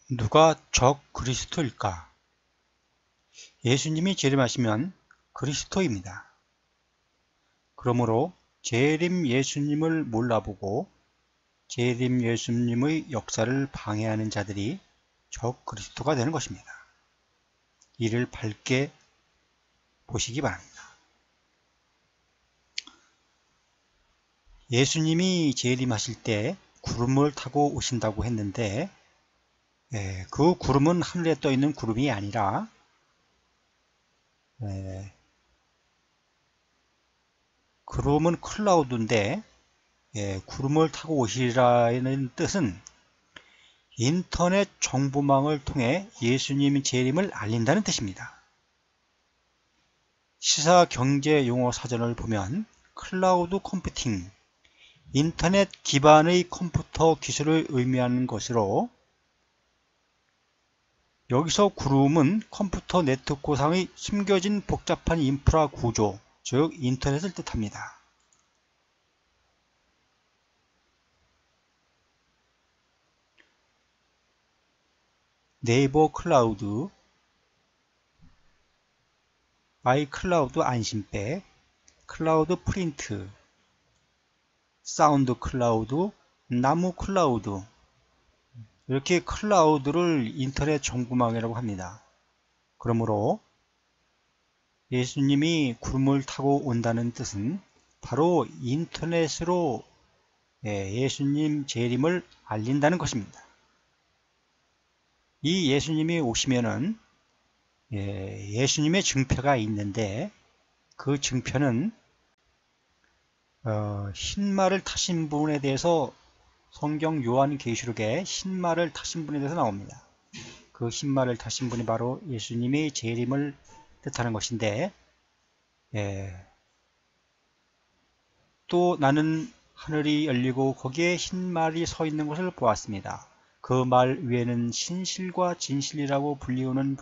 누가 적 그리스도일까? 예수님이 재림하시면 그리스도입니다. 그러므로 재림 예수님을 몰라보고 재림 예수님의 역사를 방해하는 자들이 적 그리스도가 되는 것입니다. 이를 밝게 보시기 바랍니다. 예수님이 재림하실 때 구름을 타고 오신다고 했는데 그 구름은 하늘에 떠 있는 구름이 아니라 구름은 클라우드인데 구름을 타고 오시라는 뜻은 인터넷 정보망을 통해 예수님 재림을 알린다는 뜻입니다. 시사 경제 용어 사전을 보면 클라우드 컴퓨팅, 인터넷 기반의 컴퓨터 기술을 의미하는 것으로 여기서 구름은 컴퓨터 네트워크상의 숨겨진 복잡한 인프라 구조, 즉 인터넷을 뜻합니다. 네이버 클라우드, 아이클라우드 안심백, 클라우드 프린트, 사운드 클라우드, 나무 클라우드, 이렇게 클라우드를 인터넷 정보망이라고 합니다. 그러므로 예수님이 구름을 타고 온다는 뜻은 바로 인터넷으로 예수님 재림을 알린다는 것입니다. 이 예수님이 오시면은 예수님의 증표가 있는데 그 증표는 흰말을 타신 분에 대해서 성경 요한계시록에 흰말을 타신 분에 대해서 나옵니다. 그 흰말을 타신 분이 바로 예수님의 재림을 뜻하는 것인데 또 나는 하늘이 열리고 거기에 흰말이 서 있는 것을 보았습니다. 그 말 위에는 신실과 진실이라고 불리우는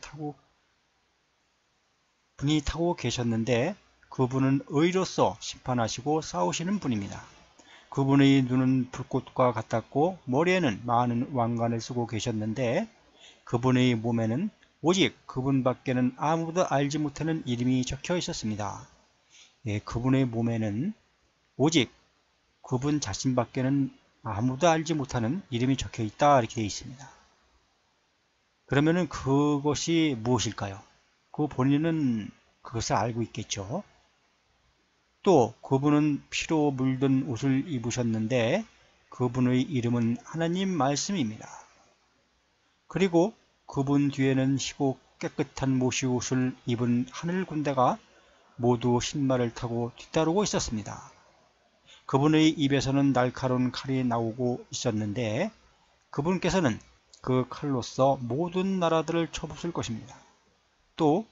분이 타고 계셨는데 그분은 의로서 심판하시고 싸우시는 분입니다. 그분의 눈은 불꽃과 같았고 머리에는 많은 왕관을 쓰고 계셨는데 그분의 몸에는 오직 그분밖에는 아무도 알지 못하는 이름이 적혀 있었습니다. 그분의 몸에는 오직 그분 자신밖에는 아무도 알지 못하는 이름이 적혀 있다 이렇게 되어 있습니다. 그러면은 그것이 무엇일까요? 그 본인은 그것을 알고 있겠죠. 또 그분은 피로 물든 옷을 입으셨는데 그분의 이름은 하나님 말씀입니다. 그리고 그분 뒤에는 희고 깨끗한 모시옷을 입은 하늘 군대가 모두 흰말을 타고 뒤따르고 있었습니다. 그분의 입에서는 날카로운 칼이 나오고 있었는데 그분께서는 그 칼로서 모든 나라들을 쳐부술 것입니다. 또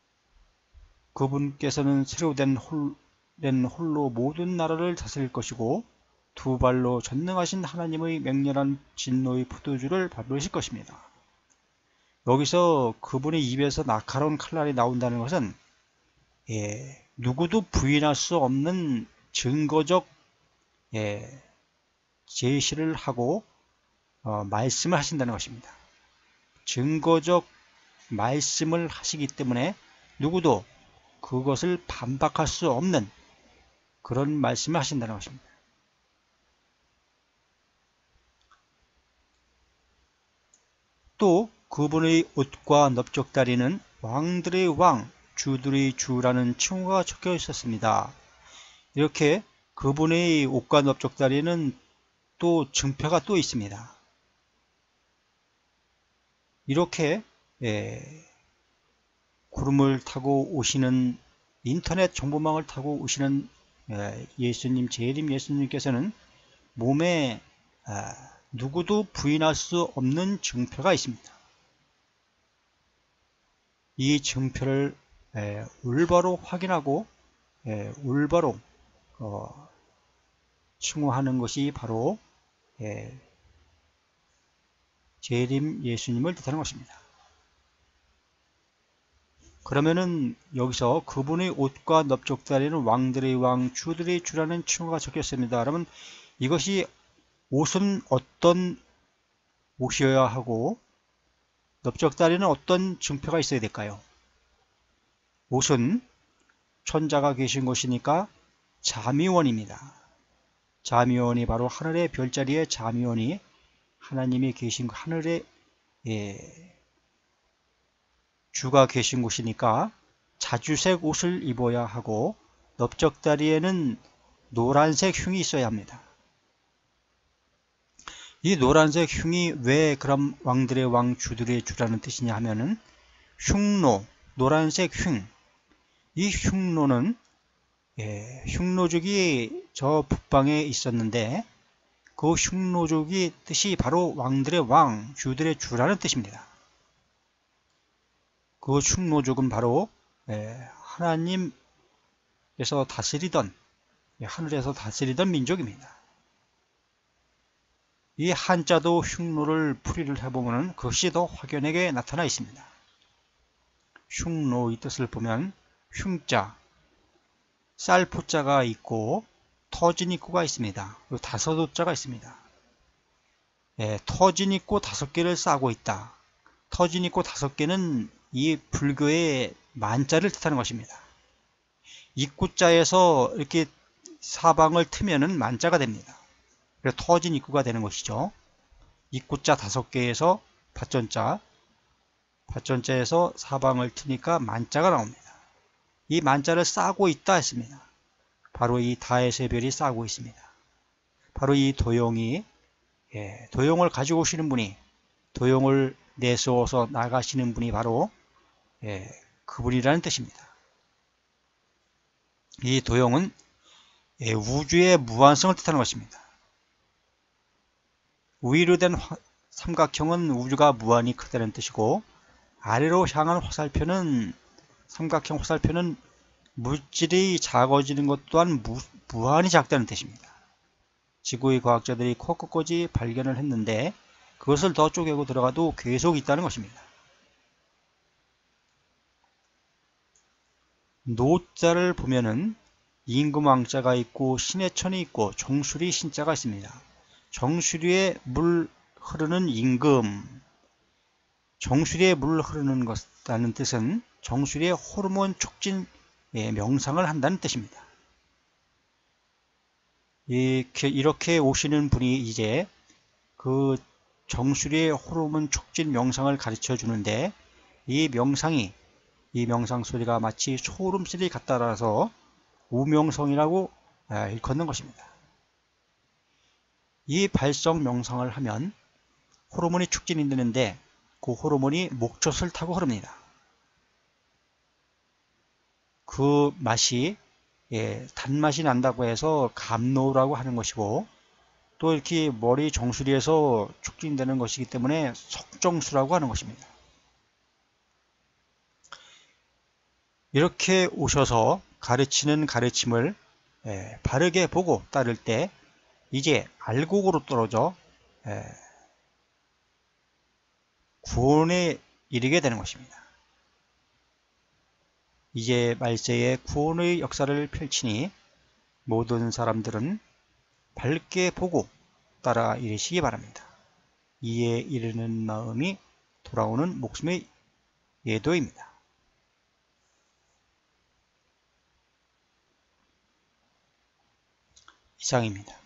그분께서는 새로 된 홀로 모든 나라를 다스릴 것이고 두 발로 전능하신 하나님의 맹렬한 진노의 포도주를 밟으실 것입니다. 여기서 그분의 입에서 날카로운 칼날이 나온다는 것은 누구도 부인할 수 없는 증거적 제시를 하고 말씀을 하신다는 것입니다. 증거적 말씀을 하시기 때문에 누구도 그것을 반박할 수 없는 그런 말씀을 하신다는 것입니다. 또 그분의 옷과 넓적다리는 왕들의 왕, 주들의 주라는 칭호가 적혀 있었습니다. 이렇게 그분의 옷과 넓적다리는 또 증표가 또 있습니다. 이렇게 구름을 타고 오시는 인터넷 정보망을 타고 오시는 예수님, 재림 예수님께서는 몸에 누구도 부인할 수 없는 증표가 있습니다. 이 증표를 올바로 확인하고 올바로 칭호하는 것이 바로 재림 예수님을 뜻하는 것입니다. 그러면은 여기서 그분의 옷과 넓적다리는 왕들의 왕, 주들의 주라는 칭호가 적혔습니다. 그러면 이것이 옷은 어떤 옷이어야 하고 넓적다리는 어떤 증표가 있어야 될까요? 옷은 천자가 계신 곳이니까 자미원입니다. 자미원이 바로 하늘의 별자리의 자미원이 하나님이 계신 하늘의 주가 계신 곳이니까 자주색 옷을 입어야 하고 넓적다리에는 노란색 흉이 있어야 합니다. 이 노란색 흉이 왜 그럼 왕들의 왕 주들의 주라는 뜻이냐 하면은 흉노, 노란색 흉. 이 흉노는 흉노족이 저 북방에 있었는데 그 흉노족이 뜻이 바로 왕들의 왕, 주들의 주라는 뜻입니다. 그 흉노족은 바로 하나님께서 다스리던 하늘에서 다스리던 민족입니다. 이 한자도 흉노를 풀이를 해보면 그것이 더 확연하게 나타나 있습니다. 흉노의 뜻을 보면 흉자, 쌀포자가 있고 터진입구가 있습니다. 그리고 다섯오자가 있습니다. 터진입구 5개를 싸고 있다. 터진입구 5개는 이 불교의 만자를 뜻하는 것입니다. 입구자에서 이렇게 사방을 트면은 만자가 됩니다. 그래서 터진 입구가 되는 것이죠. 입구자 5개에서 밭전자에서 사방을 트니까 만자가 나옵니다. 이 만자를 싸고 있다 했습니다. 바로 이 다에세 별이 싸고 있습니다. 바로 이 도용이 도용을 가지고 오시는 분이 도용을 내세워서 나가시는 분이 바로 그분이라는 뜻입니다. 이 도용은 우주의 무한성을 뜻하는 것입니다. 위로 된 삼각형은 우주가 무한히 크다는 뜻이고 아래로 향한 화살표는 삼각형 화살표는 물질이 작아지는 것 또한 무한히 작다는 뜻입니다. 지구의 과학자들이 코끝까지 발견을 했는데 그것을 더 쪼개고 들어가도 계속 있다는 것입니다. 노자를 보면은 임금왕자가 있고 신해천이 있고 정수리 신자가 있습니다. 정수리에 물 흐르는 임금, 정수리에 물 흐르는 것이라는 뜻은 정수리에 호르몬 촉진 명상을 한다는 뜻입니다. 이렇게 오시는 분이 이제 그 정수리의 호르몬 촉진 명상을 가르쳐 주는데 이 명상 소리가 마치 소름소리 같다라서 우명성이라고 일컫는 것입니다. 이 발성 명상을 하면 호르몬이 촉진이 되는데 그 호르몬이 목젖을 타고 흐릅니다. 그 맛이 단맛이 난다고 해서 감노라고 하는 것이고 또 이렇게 머리 정수리에서 촉진되는 것이기 때문에 석정수라고 하는 것입니다. 이렇게 오셔서 가르치는 가르침을 바르게 보고 따를 때 이제 알곡으로 떨어져 구원에 이르게 되는 것입니다. 이제 말세에 구원의 역사를 펼치니 모든 사람들은 밝게 보고 따라 이르시기 바랍니다. 이에 이르는 마음이 돌아오는 목숨의 예도입니다. 이상입니다.